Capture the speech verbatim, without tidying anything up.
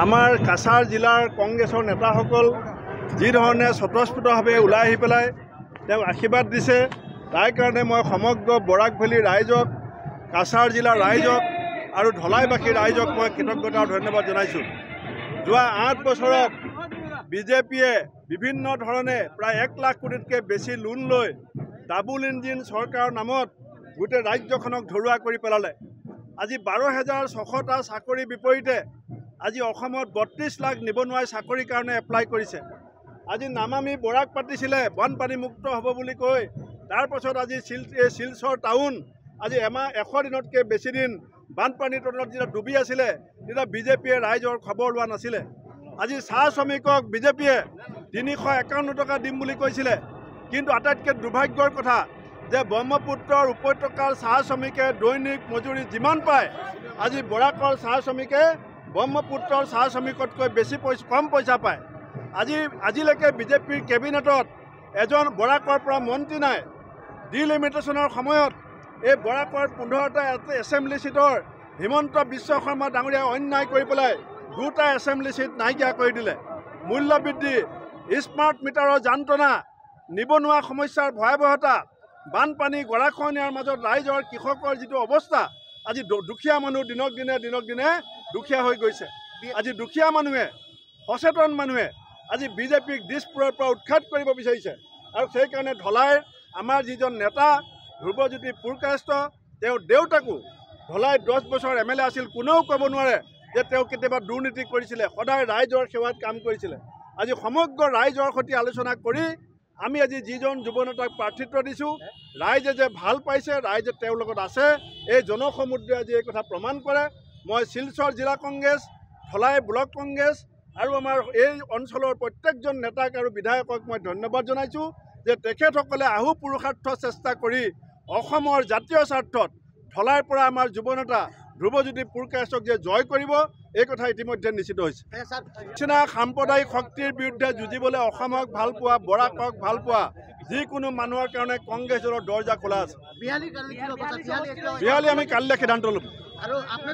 আমাৰ কাছাৰ জিলাৰ কংগ্ৰেছৰ নেতাসকল যি ধৰণে স্বতঃস্ফূৰ্তভাৱে ওলাই আহি পেলাই তেওঁ আশীৰ্বাদ দিছে, তাৰ কাৰণে মই সমগ্ৰ বৰাক ভেলী ৰাইজক, কাছাৰ জিলাৰ ৰাইজক আৰু ধলাইবাসী ৰাইজক মই কৃতজ্ঞতা আৰু ধন্যবাদ জনাইছোঁ। যোৱা আঠ বছৰত বিজেপিয়ে বিভিন্ন ধৰণে প্ৰায় এক লাখ কোটিতকৈ বেছি লোন লৈ ডাবুল ইঞ্জিন চৰকাৰৰ নামত গোটেই ৰাজ্যখনক ধৰুৱা কৰি পেলালে। আজি বাৰ হাজাৰ ছশটা চাকৰিৰ বিপৰীতে আজি অসমত বত্ৰিছ লাখ নিবনুৱাই চাকৰিৰ কাৰণে এপ্লাই কৰিছে। আজি নামামি বৰাক পাতিছিলে বানপানী মুক্ত হ'ব বুলি কৈ, তাৰপাছত আজি শিল শিলচৰ টাউন আজি এমাহ এশ দিনতকৈ বেছি দিন বানপানীৰ তলত যেতিয়া ডুবি আছিলে তেতিয়া বিজেপিয়ে ৰাইজৰ খবৰ লোৱা নাছিলে। আজি চাহ শ্ৰমিকক বিজেপিয়ে তিনিশ একাৱন্ন টকা দিম বুলি কৈছিলে, কিন্তু আটাইতকৈ দুৰ্ভাগ্যৰ কথা যে ব্ৰহ্মপুত্ৰৰ উপত্যকাৰ চাহ শ্ৰমিকে দৈনিক মজুৰি যিমান পায়, আজি বৰাকৰ চাহ শ্ৰমিকে ব্ৰহ্মপুত্ৰৰ চাহ শ্ৰমিকতকৈ বেছি পইচা কম পইচা পায়। আজি আজিলৈকে বিজেপিৰ কেবিনেটত এজন বৰাকৰ পৰা মন্ত্ৰী নাই। ডিলিমিটেশ্যনৰ সময়ত এই বৰাকৰ পোন্ধৰটা এছেম্বলি ছিটৰ হিমন্ত বিশ্ব শৰ্মা ডাঙৰীয়াই অন্যায় কৰি পেলাই দুটা এছেম্বলি ছিট নাইকিয়া কৰি দিলে। মূল্যবৃদ্ধি, স্মাৰ্ট মিটাৰৰ যন্ত্ৰণা, নিবনুৱা সমস্যাৰ ভয়াৱহতা, বানপানী গৰাখহনীয়াৰ মাজত ৰাইজৰ কৃষকৰ যিটো অৱস্থা, আজি দুখীয়া মানুহ দিনক দিনে দিনক দিনে দুখীয়া হৈ গৈছে। আজি দুখীয়া মানুহে, সচেতন মানুহে আজি বিজেপিক দিছপুৰৰ পৰা উৎখাত কৰিব বিচাৰিছে। আৰু সেইকাৰণে ধলাইৰ আমাৰ যিজন নেতা ধ্ৰুৱজ্যোতি পুৰকায়স্থ, তেওঁৰ দেউতাকো ধলাই দহ বছৰ এম এল এ আছিল, কোনেও ক'ব নোৱাৰে যে তেওঁ কেতিয়াবা দুৰ্নীতি কৰিছিলে, সদায় ৰাইজৰ সেৱাত কাম কৰিছিলে। আজি সমগ্ৰ ৰাইজৰ সৈতে আলোচনা কৰি আমি আজি যিজন যুৱ নেতাক প্ৰাৰ্থিত্ব দিছোঁ, ৰাইজে যে ভাল পাইছে, ৰাইজে তেওঁৰ লগত আছে, এই জনসমুদ্ৰে আজি এই কথা প্ৰমাণ কৰে। মই শিলচৰ জিলা কংগ্ৰেছ, ধলাই ব্লক কংগ্ৰেছ আৰু আমাৰ এই অঞ্চলৰ প্ৰত্যেকজন নেতাক আৰু বিধায়কক মই ধন্যবাদ জনাইছোঁ যে তেখেতসকলে আহু পুৰুষাৰ্থ চেষ্টা কৰি অসমৰ জাতীয় স্বাৰ্থত ধলাইৰ পৰা আমাৰ যুৱ নেতা ধ্ৰুৱজ্যোতি পুৰকায়স্থক যে জয় কৰিব, এই কথা ইতিমধ্যে নিশ্চিত হৈছে। নিচিনা সাম্প্ৰদায়িক শক্তিৰ বিৰুদ্ধে যুঁজিবলৈ অসমক ভাল পোৱা, বৰাকক ভাল পোৱা যিকোনো মানুহৰ কাৰণে কংগ্ৰেছ দলৰ দৰ্জা খোলা আছে। বিহালী আমি কালিলৈ সিদ্ধান্ত ল'ম।